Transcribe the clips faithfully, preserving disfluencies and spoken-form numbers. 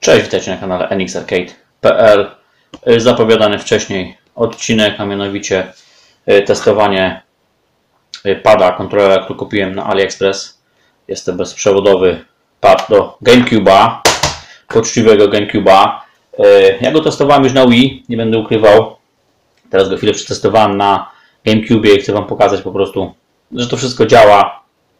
Cześć, witajcie na kanale N X Arcade kropka P L. Zapowiadany wcześniej odcinek, a mianowicie testowanie pada, kontrolera, który kupiłem na AliExpress. Jest to bezprzewodowy pad do GameCube'a, poczciwego GameCube'a. Ja go testowałem już na Wii, nie będę ukrywał. Teraz go chwilę przetestowałem na GameCube'ie i chcę Wam pokazać po prostu, że to wszystko działa.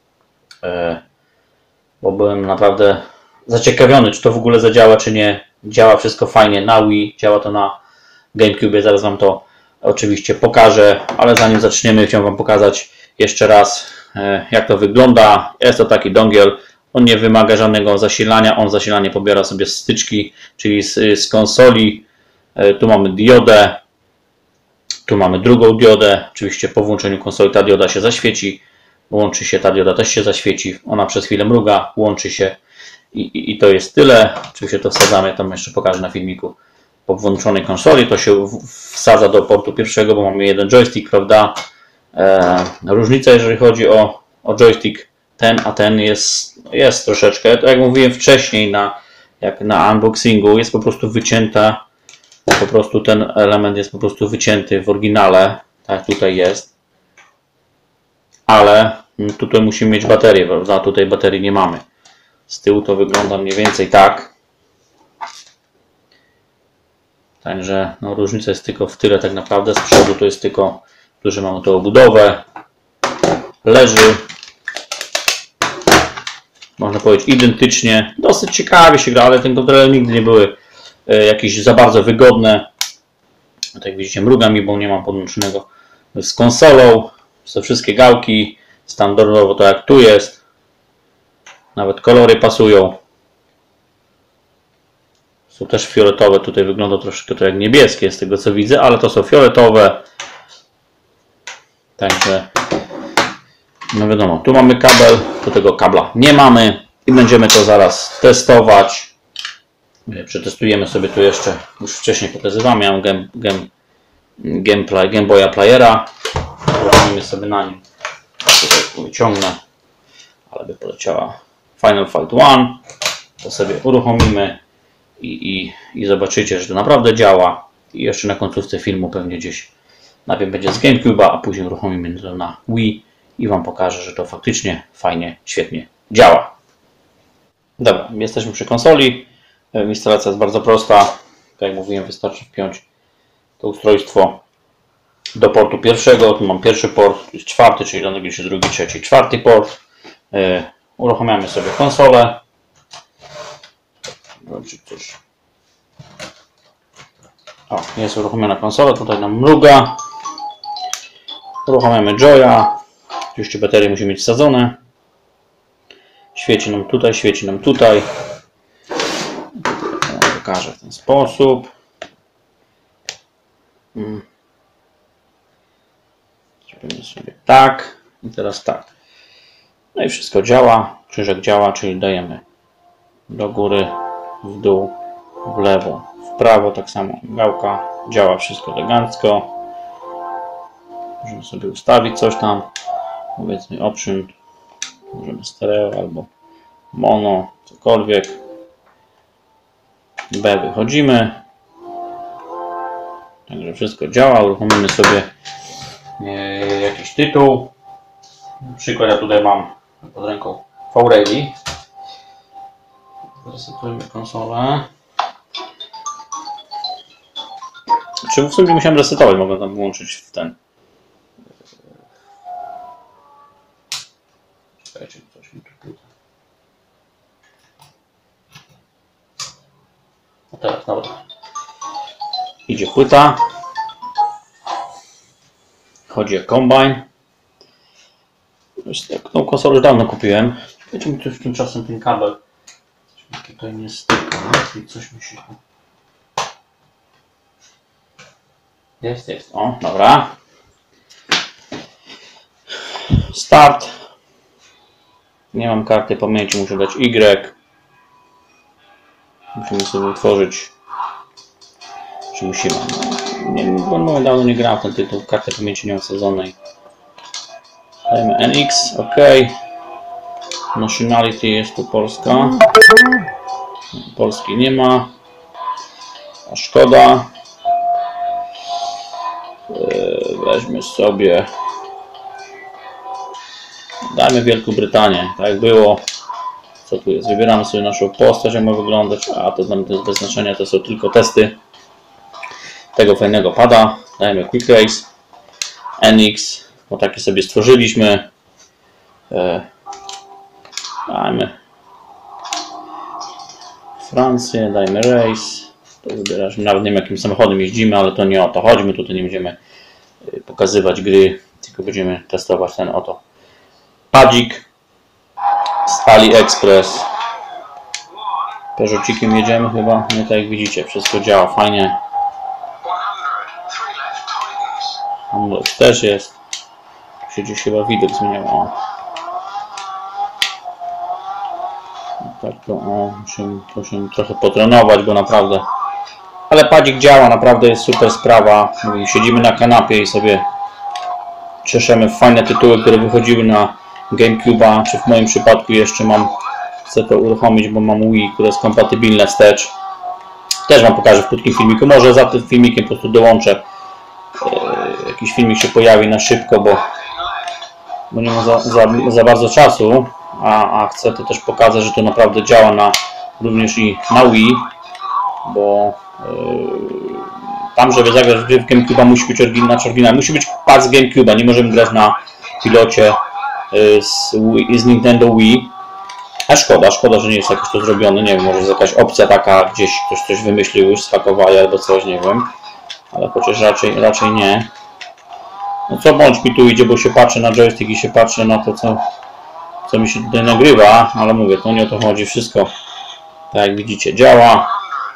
Bo byłem naprawdę zaciekawiony, czy to w ogóle zadziała, czy nie. Działa wszystko fajnie na Wii, działa to na GameCube. Zaraz Wam to oczywiście pokażę, ale zanim zaczniemy, chciałem Wam pokazać jeszcze raz, jak to wygląda. Jest to taki dongiel, on nie wymaga żadnego zasilania, on zasilanie pobiera sobie z styczki, czyli z, z konsoli. Tu mamy diodę, tu mamy drugą diodę. Oczywiście po włączeniu konsoli ta dioda się zaświeci, łączy się, ta dioda też się zaświeci, ona przez chwilę mruga, łączy się. I, i, I to jest tyle. Oczywiście to wsadzamy, tam jeszcze pokażę na filmiku. Po włączonej konsoli to się wsadza do portu pierwszego, bo mamy jeden joystick, prawda? E, różnica, jeżeli chodzi o, o joystick ten, a ten jest, jest troszeczkę. To jak mówiłem wcześniej na, jak na unboxingu, jest po prostu wycięta. Po prostu ten element jest po prostu wycięty w oryginale. Tak tutaj jest. Ale tutaj musimy mieć baterię, prawda? Tutaj baterii nie mamy. Z tyłu to wygląda mniej więcej tak. Także no, różnica jest tylko w tyle tak naprawdę. Z przodu to jest tylko, tu, że mamy tą obudowę. Leży, można powiedzieć, identycznie. Dosyć ciekawie się gra, ale te kontrolery nigdy nie były e, jakieś za bardzo wygodne. Tak jak widzicie, mruga mi, bo nie mam podłączonego z konsolą. Są wszystkie gałki standardowo, to jak tu jest. Nawet kolory pasują. Są też fioletowe. Tutaj wygląda troszkę to jak niebieskie z tego co widzę, ale to są fioletowe. Także no wiadomo, tu mamy kabel, do tego kabla nie mamy i będziemy to zaraz testować. Przetestujemy sobie tu jeszcze, już wcześniej pokazywałem, miałem game, game, gameplay, Game Boya Playera. Robimy sobie na nim. Tutaj wyciągnę, ale by poleciała Final Fight jeden. To sobie uruchomimy i, i, i zobaczycie, że to naprawdę działa. I jeszcze na końcówce filmu pewnie gdzieś najpierw będzie z GameCube'a, a później uruchomimy to na Wii i Wam pokażę, że to faktycznie fajnie, świetnie działa. Dobra, jesteśmy przy konsoli. Instalacja jest bardzo prosta. Tak jak mówiłem, wystarczy wpiąć to ustrojstwo do portu pierwszego. Tu mam pierwszy port, tu jest czwarty, czyli do się drugi, trzeci, czwarty port. Yy, uruchamiamy sobie konsolę. Coś. O, jest uruchomiona konsola, tutaj nam mruga. Uruchamiamy Joya. Oczywiście baterie musi mieć wsadzone. Świeci nam tutaj, świeci nam tutaj. Pokażę w ten sposób. Hmm. Zrobimy sobie tak i teraz tak. No i wszystko działa. Krzyżek działa, czyli dajemy do góry, w dół, w lewo, w prawo. Tak samo gałka działa, wszystko elegancko. Możemy sobie ustawić coś tam. Powiedzmy option. Możemy stereo albo mono, cokolwiek. B wychodzimy. Także wszystko działa. Uruchomimy sobie e, jakiś tytuł. Na przykład ja tutaj mam pod ręką V-Rally. Resetujemy konsolę. Czy w sumie musiałem resetować, mogę tam włączyć w ten. Czekajcie, coś mi tu płyta. No teraz, dobra. Idzie płyta. Chodzi o Combine. Tą konsolę już dawno kupiłem. Wiecie mi tu tymczasem ten kabel. Coś mi tutaj nie styka. I coś mi się... Jest, jest. O, dobra. Start. Nie mam karty pamięci, muszę dać Y. Musimy sobie utworzyć. Czy musimy? Nie, bo no, dawno nie grałem w ten tytuł. Karty pamięci nie mam wsadzonej. Dajmy N X, OK. Nationality jest tu Polska. Polski nie ma, a szkoda. Weźmy sobie, dajmy Wielką Brytanię, tak jak było. Co tu jest? Wybieramy sobie naszą postać, jak ma wyglądać, a to dla mnie to jest bez znaczenia, to są tylko testy tego fajnego pada. Dajmy Quick Race, N X, bo takie sobie stworzyliśmy. Dajmy Francję, dajmy Race. To wybierasz, nawet nie wiem jakim samochodem jeździmy, ale to nie o to chodzi, my tutaj nie będziemy pokazywać gry, tylko będziemy testować ten oto padzik z AliExpress. Peugeotcikiem jedziemy chyba, nie tak jak widzicie, wszystko działa fajnie. Amulet też jest. Tu się gdzieś chyba widok zmieniał. O. Tak to, o, musimy, musimy trochę potrenować, bo naprawdę. Ale padzik działa, naprawdę jest super sprawa. Siedzimy na kanapie i sobie cieszymy fajne tytuły, które wychodziły na GameCube'a, czy w moim przypadku jeszcze mam, chcę to uruchomić, bo mam Wii, które jest kompatybilne wstecz. Też Wam pokażę w krótkim filmiku, może za tym filmikiem po prostu dołączę. E, jakiś filmik się pojawi na szybko, bo, bo nie ma za, za, za bardzo czasu, a, a chcę to też pokazać, że to naprawdę działa na, również i na Wii, bo e, tam, żeby zagrać w GameCube'a, musi być oryginalny, musi być pad z GameCube'a, nie możemy grać na pilocie z, Wii, z Nintendo Wii. A szkoda, szkoda, że nie jest jakoś to zrobione, nie wiem, może jest jakaś opcja taka, gdzieś ktoś coś wymyślił już, schakowali albo coś, nie wiem, ale chociaż raczej, raczej nie. No co bądź mi tu idzie, bo się patrzę na joystick i się patrzę na to, co, co mi się tutaj nagrywa, ale mówię, to nie o to chodzi, wszystko, tak jak widzicie, działa.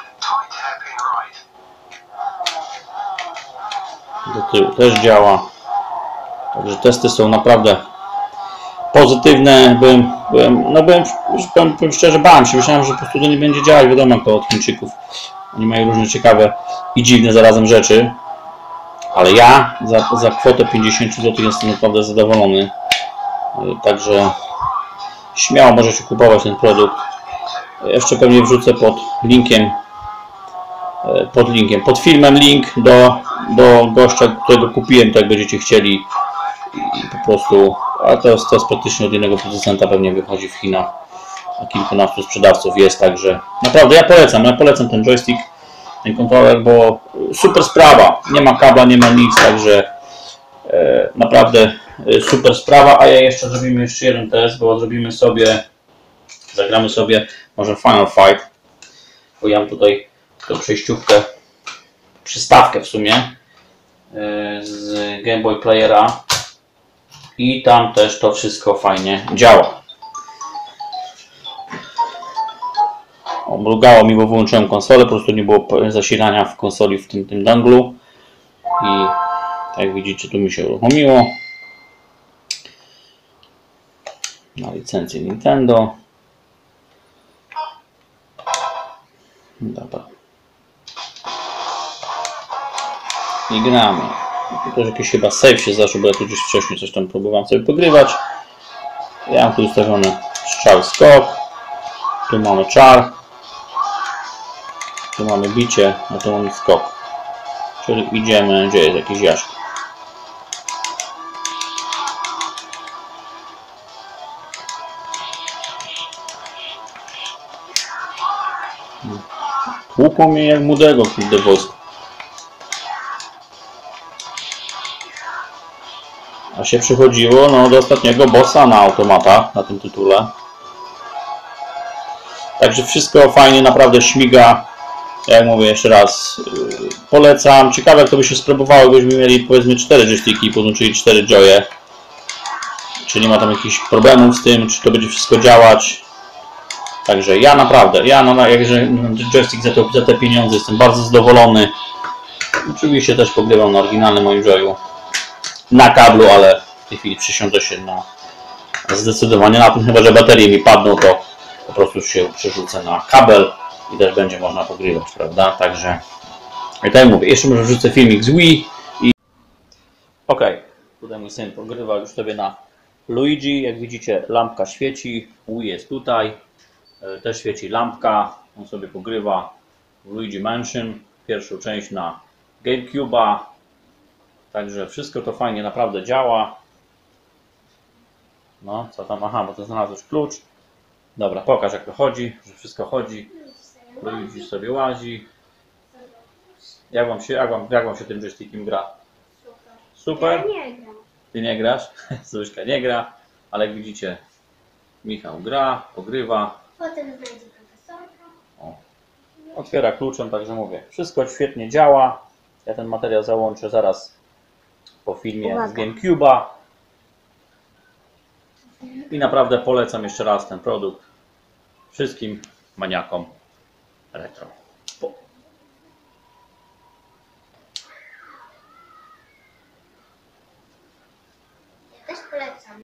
Do tyłu też działa. Także testy są naprawdę pozytywne. Byłem, byłem, no byłem, powiem, powiem szczerze, bałem się. Myślałem, że po prostu to nie będzie działać. Wiadomo, jak to od Chińczyków. Oni mają różne ciekawe i dziwne zarazem rzeczy. Ale ja za, za kwotę pięćdziesiąt złotych jestem naprawdę zadowolony. Także śmiało możecie kupować ten produkt. Jeszcze pewnie wrzucę pod linkiem pod linkiem, pod filmem link do, do gościa, którego kupiłem, tak będziecie chcieli i po prostu, a to jest, to jest praktycznie od jednego producenta, pewnie wychodzi w Chinach, a kilkunastu sprzedawców jest, także naprawdę ja polecam, ja polecam ten joystick, ten kontroler, bo super sprawa, nie ma kabla, nie ma nic, także e, naprawdę super sprawa, a ja jeszcze zrobimy jeszcze jeden test, bo zrobimy sobie, zagramy sobie może Final Fight, bo ja mam tutaj tą przejściówkę, przystawkę w sumie z Game Boy Playera i tam też to wszystko fajnie działa. O, mrugało mi, bo wyłączyłem konsolę, po prostu nie było zasilania w konsoli w tym, tym donglu i tak jak widzicie, tu mi się uruchomiło na licencję Nintendo. Dobra. I gramy. Tu też jakiś chyba save się zaczął, bo ja tu gdzieś wcześniej coś tam próbowałem sobie pogrywać. Ja mam tu ustawiony strzał skok. Tu mamy czar. Tu mamy bicie, a tu mamy skok. Czyli idziemy, gdzie jest jakiś jaśk. Tłukło mnie jak młodego, kurde wojsko. A się przychodziło no, do ostatniego bossa na automatach, na tym tytule. Także wszystko fajnie, naprawdę śmiga. Jak mówię jeszcze raz, yy, polecam. Ciekawe jak to by się spróbowało, gdybyśmy mieli powiedzmy cztery joysticki i podłączyli cztery joye. Czy nie ma tam jakichś problemów z tym, czy to będzie wszystko działać. Także ja naprawdę, ja na jakże joystick za, to, za te pieniądze jestem bardzo zadowolony. Oczywiście też pogrywam na oryginalnym moim joyu. Na kablu, ale w tej chwili przesiądę się na zdecydowanie na tym, chyba że baterie mi padną, to po prostu się przerzucę na kabel i też będzie można pogrywać, prawda? Także i tak jak mówię, jeszcze może wrzucę filmik z Wii i ok, tutaj mój syn pogrywa już sobie na Luigi, jak widzicie lampka świeci, Wii jest tutaj, też świeci lampka, On sobie pogrywa w Luigi Mansion, pierwszą część na GameCube'a. Także wszystko to fajnie naprawdę działa. No, co tam? Aha, bo to znalazłeś klucz. Dobra, pokaż jak to chodzi, że wszystko chodzi. Luigi sobie łazi. Jak wam się, jak wam, jak wam się tym joystickiem gra? Super? Ja nie gram. Ty nie grasz? Zuśka nie gra, ale jak widzicie, Michał gra, pogrywa. Potem znajdzie profesorka. O. Otwiera kluczem, także mówię. Wszystko świetnie działa. Ja ten materiał załączę zaraz po filmie Uwaga. z GameCube'a. I naprawdę polecam jeszcze raz ten produkt wszystkim maniakom retro.